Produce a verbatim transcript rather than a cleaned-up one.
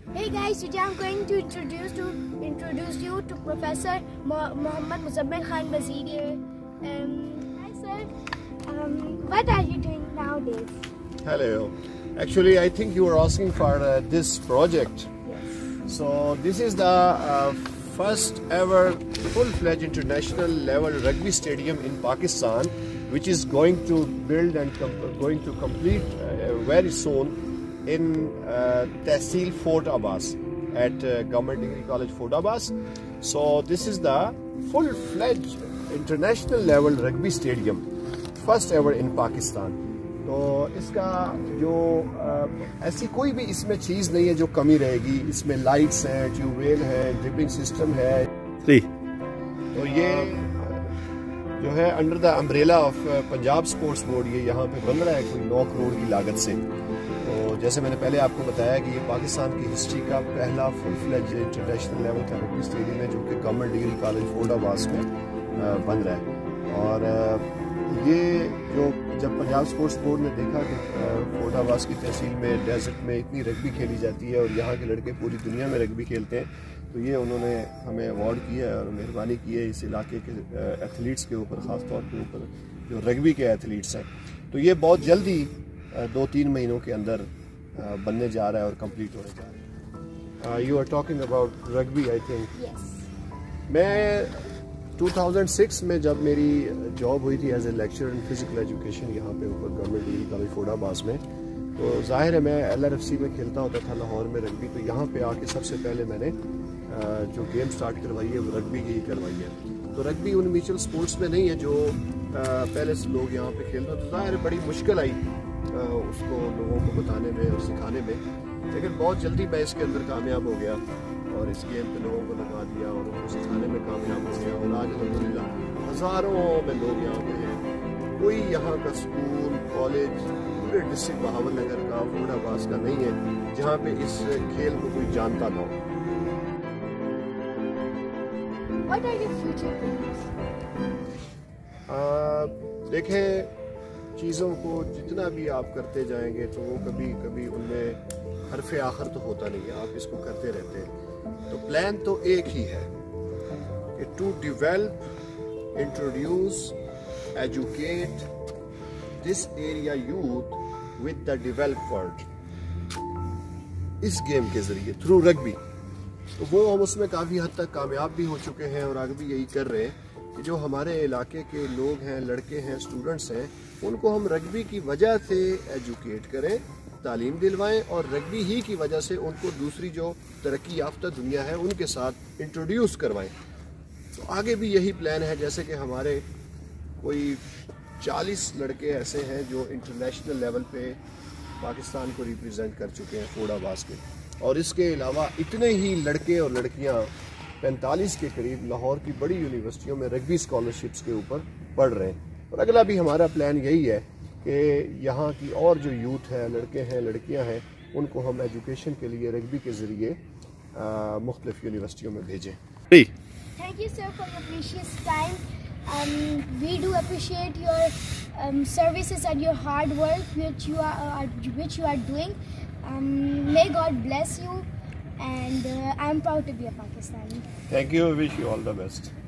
Hey guys, today I'm going to introduce to introduce you to Professor Mo- Mohammad Muzammil Khan Waziri. Um, hi sir. Um, what are you doing nowadays? Hello. Actually, I think you were asking for uh, this project. Yes. So this is the uh, first ever full-fledged international level rugby stadium in Pakistan, which is going to build and com- going to complete uh, very soon in uh, Tehsil Fort Abbas at uh, Government Degree College Fort Abbas. So this is the full-fledged international level rugby stadium, first ever in Pakistan. تو اس کا جو ایسی کوئی بھی اس میں چیز نہیں ہے جو کمی رہے گی. اس میں لائٹس ہیں, ٹیوب ویل ہے, ڈرپنگ سسٹم ہے. تو یہ جو ہے under the umbrella of Punjab sports board یہ یہاں پہ بن رہا ہے کوئی نو کروڑ کی لاگت سے. تو جیسے میں نے پہلے آپ کو بتایا کہ یہ پاکستان کی ہسٹری کا پہلا فل فلیج انٹرنیشنل لیول کا رگبی اسٹیڈیم ہے جو کہ government degree college Fort Abbas میں بن رہا ہے. اور یہ جو جب پنجاب سپورٹس بورڈ نے دیکھا کہ فورٹ آباس کی تحصیل میں ڈیزرٹ میں اتنی رگبی کھیلی جاتی ہے اور یہاں کے لڑکے پوری دنیا میں رگبی کھیلتے ہیں, تو یہ انہوں نے ہمیں ایوارڈ کیا ہے اور مہربانی کی ہے اس علاقے کے ایتھلیٹس کے اوپر, خاص طور کے اوپر جو رگبی کے ایتھلیٹس ہیں. تو یہ بہت جلدی دو تین مہینوں کے اندر بننے جا رہا ہے اور کمپلیٹ ہونے جا رہا ہے. You are talking about rugby I think. میں ٹو تھاؤزنڈ سکس میں جب میری جاب ہوئی تھی as a lecturer in physical education یہاں پہ اوپر government degree college Fort Abbas میں, تو ظاہر ہے میں ایل آر ایف سی میں کھیلتا ہوتا تھا لاہور میں رگبی. تو یہاں پہ آ کے سب سے پہلے میں نے جو گیم سٹارٹ کروائی ہے وہ رگبی کی ہی کروائی ہے. تو رگبی ان میوچل سپورٹس میں نہیں ہے جو پہلے سے لوگ یہاں پہ کھیلتے ہیں. تو ظاہر ہے بڑی مشکل آئی اس کو لوگوں کو بتانے میں اور سکھانے میں, لیکن بہت جلدی میں اس کے اندر کامیاب ہو گیا اور اس گیم پہ لوگوں کو لگا دیا اور ان کو سکھانے میں کامیاب ہو گیا. اور آج الحمدللہ ہزاروں میں لوگ یہاں پہ ہیں. کوئی یہاں کا اسکول کالج پورے ڈسٹرکٹ بہاول نگر کا فورٹ آباس کا نہیں ہے جہاں پہ اس کھیل کو کوئی جانتا نہ ہو. What are your future plans? دیکھیں, چیزوں کو جتنا بھی آپ کرتے جائیں گے تو وہ کبھی کبھی ان میں حرف آخر تو ہوتا نہیں ہے, آپ اس کو کرتے رہتے ہیں. تو پلان تو ایک ہی ہے کہ to develop, introduce, educate this area youth with the develop world اس گیم کے ذریعے تھرو رگبی. تو وہ ہم اس میں کافی حد تک کامیاب بھی ہو چکے ہیں اور آگے بھی یہی کر رہے ہیں کہ جو ہمارے علاقے کے لوگ ہیں, لڑکے ہیں, اسٹوڈنٹس ہیں, ان کو ہم رگبی کی وجہ سے ایجوکیٹ کریں, تعلیم دلوائیں اور رگبی ہی کی وجہ سے ان کو دوسری جو ترقی یافتہ دنیا ہے ان کے ساتھ انٹروڈیوس کروائیں. تو آگے بھی یہی پلان ہے. جیسے کہ ہمارے کوئی چالیس لڑکے ایسے ہیں جو انٹرنیشنل لیول پہ پاکستان کو ریپرزینٹ کر چکے ہیں فورٹ آباس کے, اور اس کے علاوہ اتنے ہی لڑکے اور لڑکیاں پینتالیس کے قریب لاہور کی بڑی یونیورسٹیوں میں رگبی اسکالرشپس کے اوپر پڑھ رہے ہیں. اور اگلا بھی ہمارا پلان یہی ہے کہ یہاں کی اور جو یوتھ ہے, لڑکے ہیں, لڑکیاں ہیں, ان کو ہم ایجوکیشن کے لیے رگبی کے ذریعے مختلف یونیورسٹیوں میں بھیجیں. Thank you sir for your precious time. Um, we do appreciate your um, services and your hard work which you are uh, which you are doing. Um, may God bless you, and uh, I am proud to be a Pakistani. Thank you. I wish you all the best.